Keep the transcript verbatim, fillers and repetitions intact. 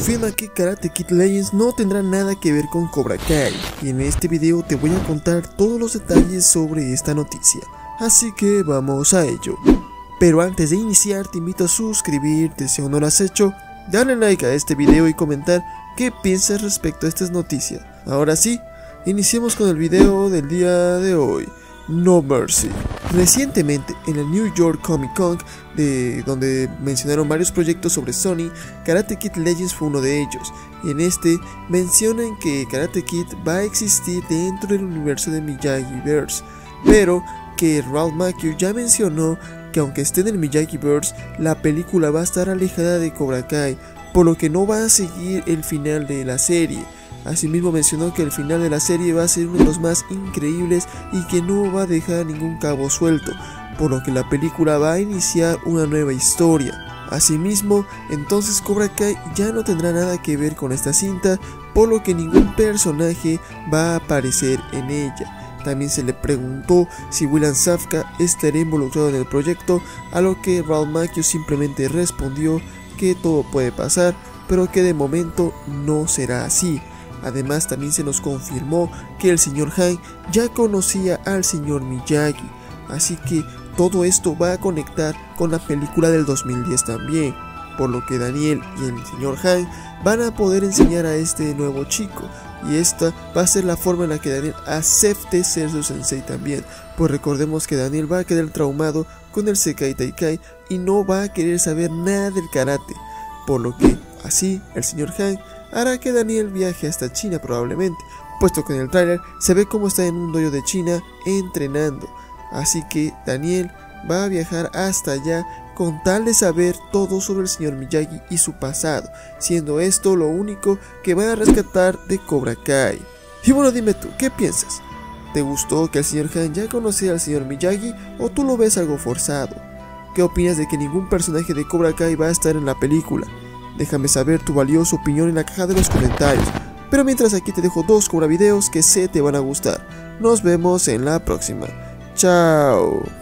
confirma que Karate Kid Legends no tendrá nada que ver con Cobra Kai, y en este video te voy a contar todos los detalles sobre esta noticia, así que vamos a ello. Pero antes de iniciar te invito a suscribirte si aún no lo has hecho, darle like a este video y comentar qué piensas respecto a estas noticias. Ahora sí, iniciemos con el video del día de hoy. No Mercy. Recientemente en el New York Comic Con, de donde mencionaron varios proyectos sobre Sony, Karate Kid Legends fue uno de ellos, y en este mencionan que Karate Kid va a existir dentro del universo de Miyagi-Verse, pero que Ralph Macchio ya mencionó que aunque esté en el Miyagi-Verse, la película va a estar alejada de Cobra Kai, por lo que no va a seguir el final de la serie. Asimismo mencionó que el final de la serie va a ser uno de los más increíbles y que no va a dejar ningún cabo suelto, por lo que la película va a iniciar una nueva historia. Asimismo, entonces Cobra Kai ya no tendrá nada que ver con esta cinta, por lo que ningún personaje va a aparecer en ella. También se le preguntó si William Zabka estaría involucrado en el proyecto, a lo que Ralph Macchio simplemente respondió que todo puede pasar, pero que de momento no será así. Además también se nos confirmó que el señor Han ya conocía al señor Miyagi, así que todo esto va a conectar con la película del dos mil diez también, por lo que Daniel y el señor Han van a poder enseñar a este nuevo chico, y esta va a ser la forma en la que Daniel acepte ser su sensei también, pues recordemos que Daniel va a quedar traumado con el Sekai Taikai y no va a querer saber nada del karate, por lo que así el señor Han hará que Daniel viaje hasta China probablemente, puesto que en el tráiler se ve cómo está en un dojo de China entrenando, así que Daniel va a viajar hasta allá con tal de saber todo sobre el señor Miyagi y su pasado, siendo esto lo único que van a rescatar de Cobra Kai. Y bueno, dime tú, ¿qué piensas? ¿Te gustó que el señor Han ya conociera al señor Miyagi o tú lo ves algo forzado? ¿Qué opinas de que ningún personaje de Cobra Kai va a estar en la película? Déjame saber tu valiosa opinión en la caja de los comentarios. Pero mientras, aquí te dejo dos Cobra videos que sé te van a gustar. Nos vemos en la próxima. Chao.